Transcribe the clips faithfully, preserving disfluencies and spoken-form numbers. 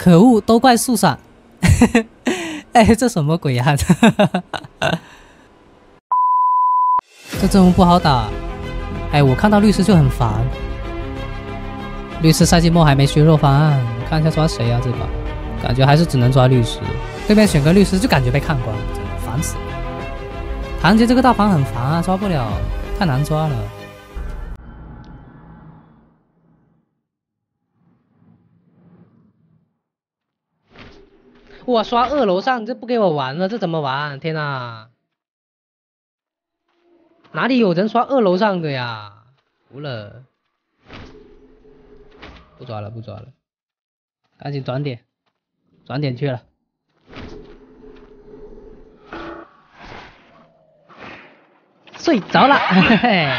可恶，都怪树上。哎，这什么鬼呀、啊？这任务不好打。哎，我看到律师就很烦。律师赛季末还没削弱方案，我看一下抓谁啊？这把感觉还是只能抓律师。对面选个律师就感觉被看光，真的烦死了。唐杰这个大房很烦啊，抓不了，太难抓了。我刷二楼上，这不给我玩了，这怎么玩？天哪！哪里有人刷二楼上的呀？服了，不抓了，不抓了，赶紧转点，转点去了。睡着了，嘿嘿，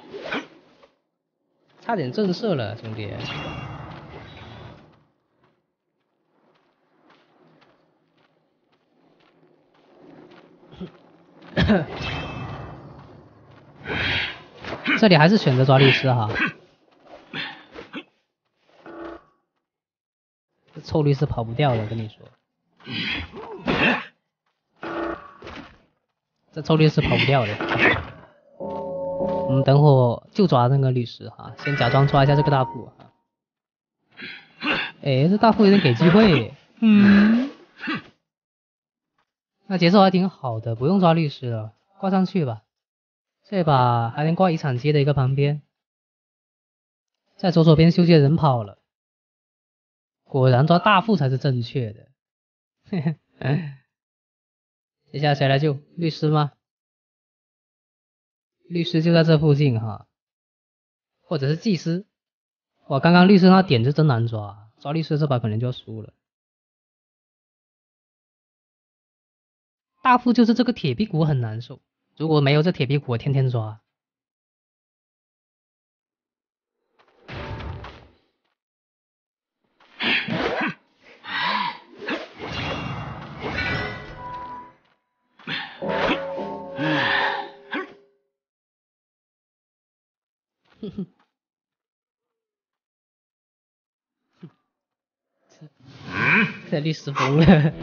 差点震慑了，兄弟。这里还是选择抓律师哈，这臭律师跑不掉了，跟你说，这臭律师跑不掉的。我们等会儿就抓那个律师哈，先假装抓一下这个大副哈。哎，这大副有点给机会，嗯，那节奏还挺好的，不用抓律师了，挂上去吧。这把还能挂遗产街的一个旁边，在左手边修街人跑了，果然抓大副才是正确的。嘿嘿，接下来谁来救？律师吗？律师就在这附近哈，或者是祭司。哇，刚刚律师那点就真难抓，抓律师这把可能就要输了。大副就是这个铁屁股很难受，如果没有这铁屁股，我天天抓。这律师疯了。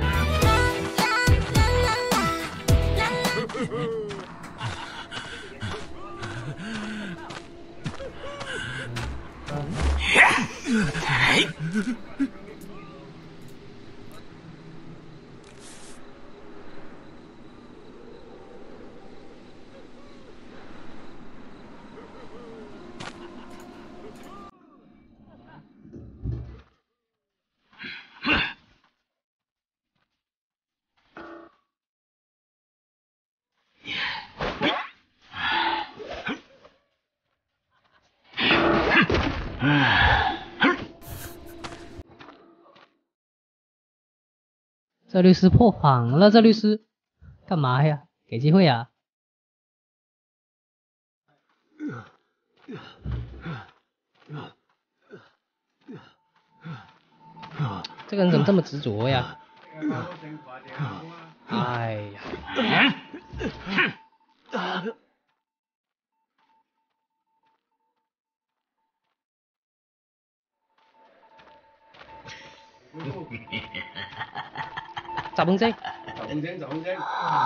这律师破防了，这律师干嘛呀？给机会呀！这个人怎么这么执着呀？哎呀！咋崩正？咋崩正？咋崩正？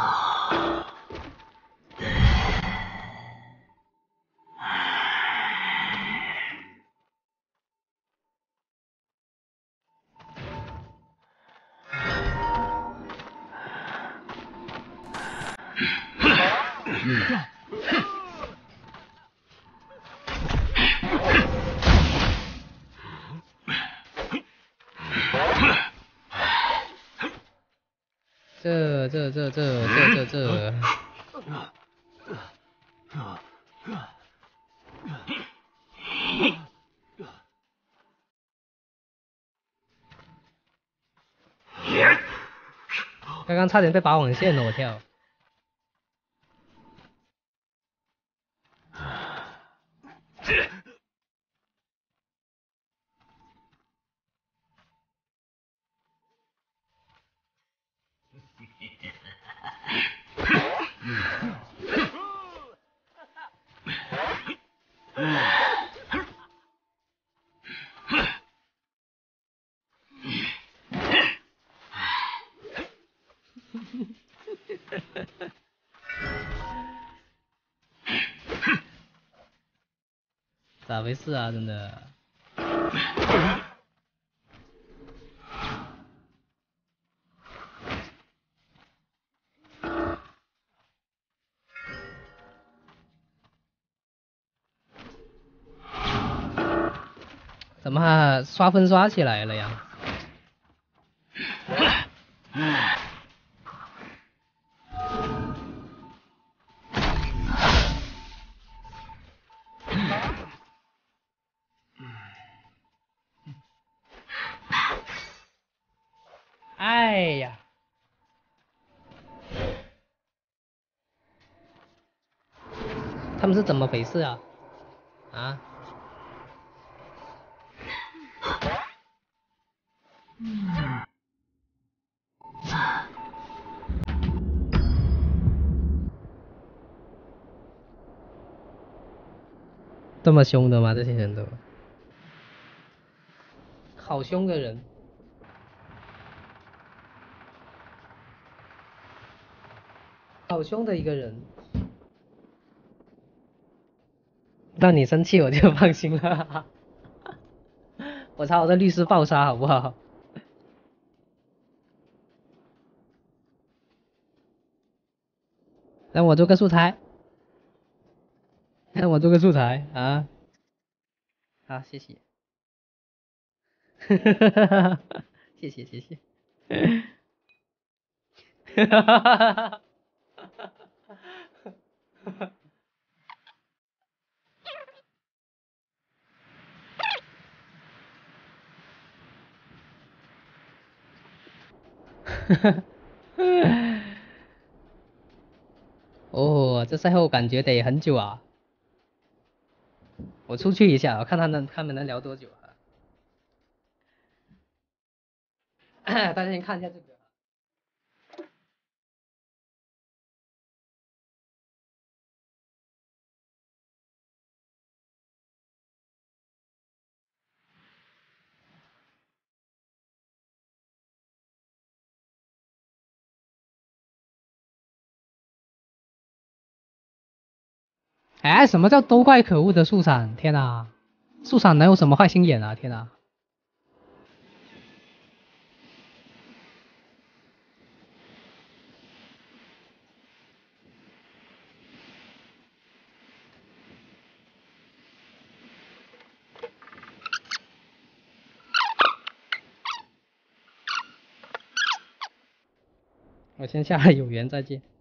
这这这这这这这，刚刚差点被拔网线了，我跳。 咋回事啊？真的。怎么刷分刷起来了呀？哎呀，他们是怎么回事啊？啊？这么凶的吗？这些人都，好凶的人，好凶的一个人。让你生气我就放心了。我查我的律师爆杀好不好？让我做个素材，让我做个素材啊！好，谢谢。谢谢谢谢。哦，这赛后感觉得很久啊。我出去一下，我看他能他们能聊多久啊？大家先看一下这个。哎，什么叫都怪可恶的素产？天哪，素产能有什么坏心眼啊？天哪！我先下来有缘再见。